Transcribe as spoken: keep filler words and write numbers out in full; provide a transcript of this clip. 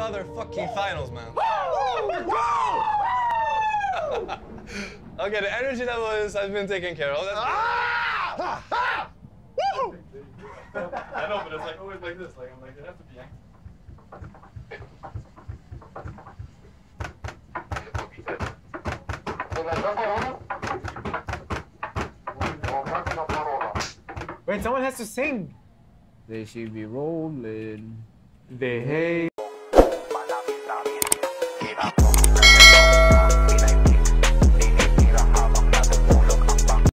motherfucking finals, man. Woo! Go! Okay, the energy level is, has been taken care of. That's ah! Ah! Woo! I know, but it's like always like this. Like I'm like, it has to be active. Wait, someone has to sing. They should be rolling. They hate.